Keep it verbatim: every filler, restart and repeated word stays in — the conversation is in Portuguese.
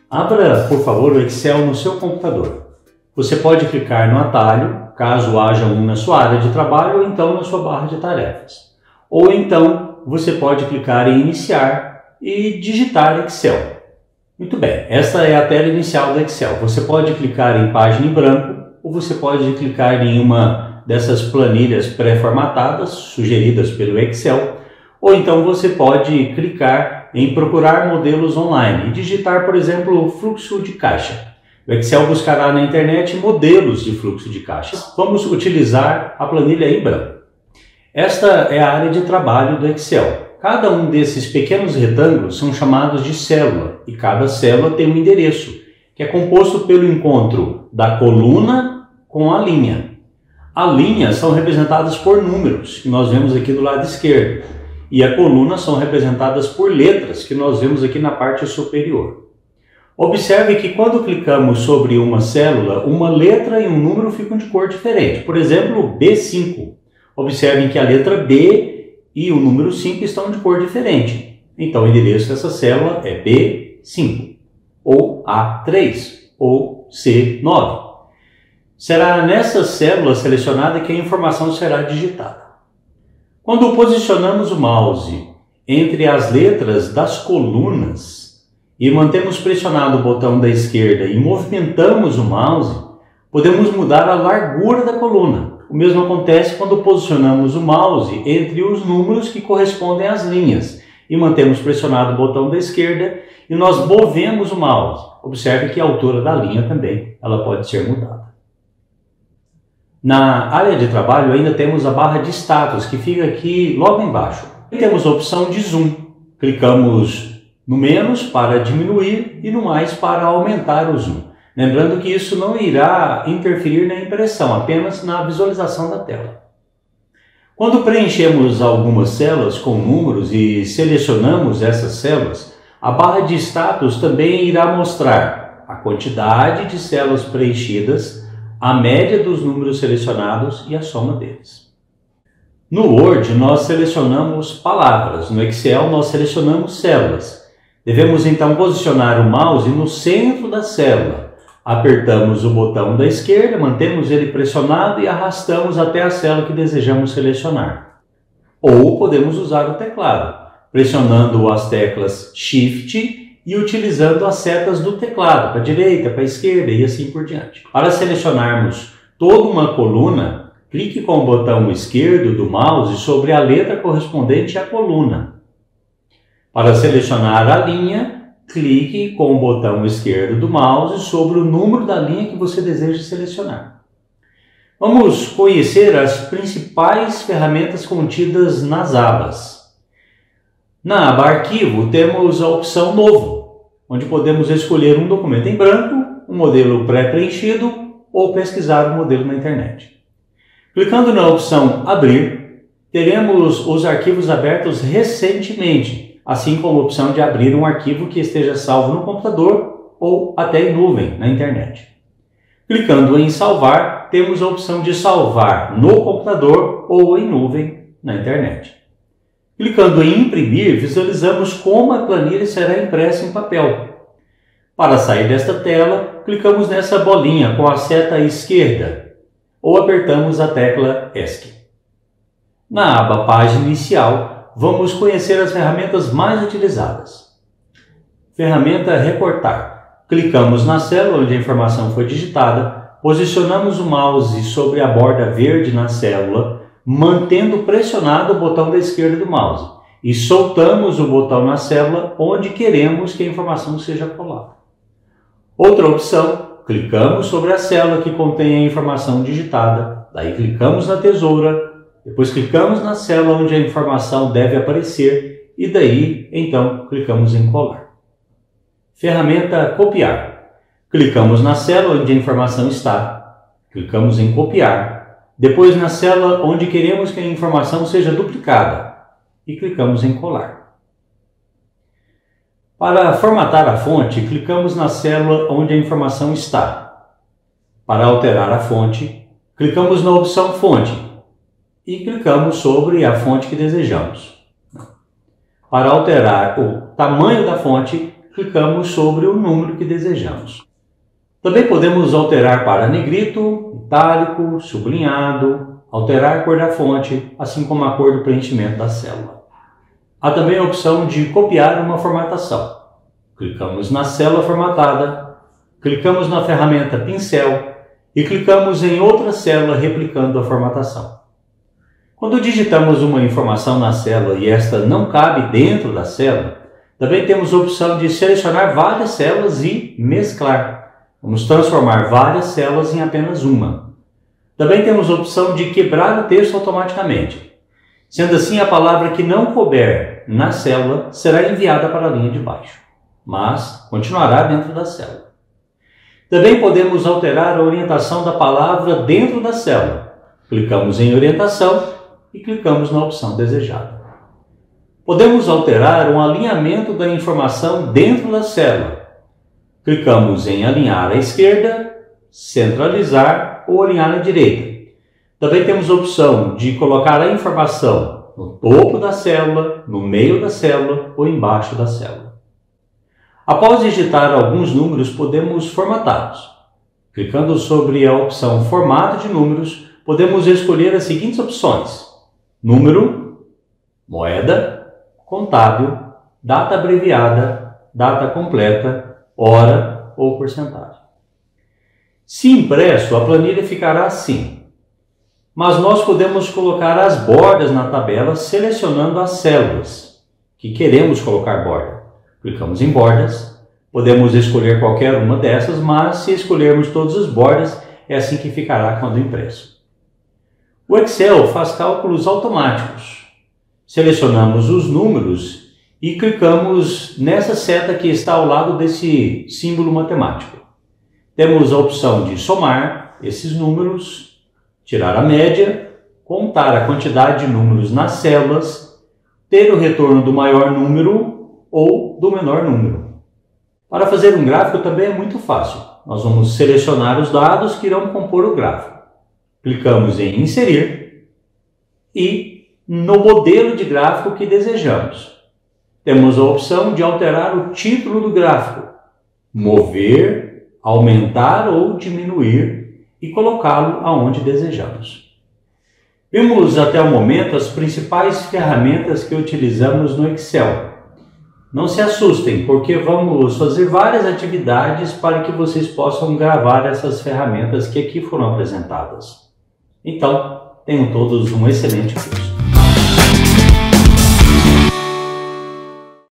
Abra, por favor, o Excel no seu computador. Você pode clicar no atalho, caso haja um na sua área de trabalho ou então na sua barra de tarefas. Ou então, você pode clicar em Iniciar e digitar Excel. Muito bem, esta é a tela inicial do Excel. Você pode clicar em página em branco ou você pode clicar em uma dessas planilhas pré-formatadas sugeridas pelo Excel, ou então você pode clicar em procurar modelos online e digitar, por exemplo, fluxo de caixa. O Excel buscará na internet modelos de fluxo de caixa. Vamos utilizar a planilha em branco. Esta é a área de trabalho do Excel. Cada um desses pequenos retângulos são chamados de célula e cada célula tem um endereço, que é composto pelo encontro da coluna com a linha. As linhas são representadas por números, que nós vemos aqui do lado esquerdo, e a coluna são representadas por letras, que nós vemos aqui na parte superior. Observe que quando clicamos sobre uma célula, uma letra e um número ficam de cor diferente. Por exemplo, B cinco. Observem que a letra B e o número cinco estão de cor diferente. Então o endereço dessa célula é B cinco, ou A três, ou C nove. Será nessa célula selecionada que a informação será digitada. Quando posicionamos o mouse entre as letras das colunas e mantemos pressionado o botão da esquerda e movimentamos o mouse, podemos mudar a largura da coluna. O mesmo acontece quando posicionamos o mouse entre os números que correspondem às linhas e mantemos pressionado o botão da esquerda e nós movemos o mouse. Observe que a altura da linha também ela pode ser mudada. Na área de trabalho ainda temos a barra de status, que fica aqui logo embaixo. E temos a opção de zoom. Clicamos no menos para diminuir e no mais para aumentar o zoom. Lembrando que isso não irá interferir na impressão, apenas na visualização da tela. Quando preenchemos algumas células com números e selecionamos essas células, a barra de status também irá mostrar a quantidade de células preenchidas, a média dos números selecionados e a soma deles. No Word, nós selecionamos palavras. No Excel, nós selecionamos células. Devemos então posicionar o mouse no centro da célula. Apertamos o botão da esquerda, mantemos ele pressionado e arrastamos até a célula que desejamos selecionar. Ou podemos usar o teclado, pressionando as teclas Shift e utilizando as setas do teclado, para a direita, para a esquerda e assim por diante. Para selecionarmos toda uma coluna, clique com o botão esquerdo do mouse sobre a letra correspondente à coluna. Para selecionar a linha, clique com o botão esquerdo do mouse sobre o número da linha que você deseja selecionar. Vamos conhecer as principais ferramentas contidas nas abas. Na aba Arquivo, temos a opção Novo, onde podemos escolher um documento em branco, um modelo pré-preenchido ou pesquisar o modelo na internet. Clicando na opção Abrir, teremos os arquivos abertos recentemente, assim como a opção de abrir um arquivo que esteja salvo no computador ou até em nuvem na internet. Clicando em Salvar, temos a opção de salvar no computador ou em nuvem na internet. Clicando em Imprimir, visualizamos como a planilha será impressa em papel. Para sair desta tela, clicamos nessa bolinha com a seta à esquerda ou apertamos a tecla ESC. Na aba Página Inicial, vamos conhecer as ferramentas mais utilizadas. Ferramenta Recortar. Clicamos na célula onde a informação foi digitada, posicionamos o mouse sobre a borda verde na célula, mantendo pressionado o botão da esquerda do mouse e soltamos o botão na célula onde queremos que a informação seja colada. Outra opção, clicamos sobre a célula que contém a informação digitada, daí clicamos na tesoura, depois clicamos na célula onde a informação deve aparecer e daí então clicamos em colar. Ferramenta Copiar. Clicamos na célula onde a informação está, clicamos em copiar, depois na célula onde queremos que a informação seja duplicada e clicamos em colar. Para formatar a fonte, clicamos na célula onde a informação está. Para alterar a fonte, clicamos na opção Fonte e clicamos sobre a fonte que desejamos. Para alterar o tamanho da fonte, clicamos sobre o número que desejamos. Também podemos alterar para negrito, itálico, sublinhado, alterar a cor da fonte, assim como a cor do preenchimento da célula. Há também a opção de copiar uma formatação. Clicamos na célula formatada, clicamos na ferramenta pincel e clicamos em outra célula replicando a formatação. Quando digitamos uma informação na célula e esta não cabe dentro da célula, também temos a opção de selecionar várias células e mesclar. Vamos transformar várias células em apenas uma. Também temos a opção de quebrar o texto automaticamente. Sendo assim, a palavra que não couber na célula será enviada para a linha de baixo, mas continuará dentro da célula. Também podemos alterar a orientação da palavra dentro da célula. Clicamos em orientação e clicamos na opção desejada. Podemos alterar o alinhamento da informação dentro da célula. Clicamos em alinhar à esquerda, centralizar ou alinhar à direita. Também temos a opção de colocar a informação no topo da célula, no meio da célula ou embaixo da célula. Após digitar alguns números, podemos formatá-los. Clicando sobre a opção Formato de números, podemos escolher as seguintes opções: número, moeda, contábil, data abreviada, data completa, hora ou porcentagem. Se impresso, a planilha ficará assim, mas nós podemos colocar as bordas na tabela selecionando as células que queremos colocar borda. Clicamos em bordas, podemos escolher qualquer uma dessas, mas se escolhermos todas as bordas, é assim que ficará quando impresso. O Excel faz cálculos automáticos. Selecionamos os números e clicamos nessa seta que está ao lado desse símbolo matemático. Temos a opção de somar esses números, tirar a média, contar a quantidade de números nas células, ter o retorno do maior número ou do menor número. Para fazer um gráfico também é muito fácil. Nós vamos selecionar os dados que irão compor o gráfico. Clicamos em inserir e no modelo de gráfico que desejamos. Temos a opção de alterar o título do gráfico, mover, aumentar ou diminuir e colocá-lo aonde desejamos. Vimos até o momento as principais ferramentas que utilizamos no Excel. Não se assustem, porque vamos fazer várias atividades para que vocês possam gravar essas ferramentas que aqui foram apresentadas. Então, tenham todos um excelente curso.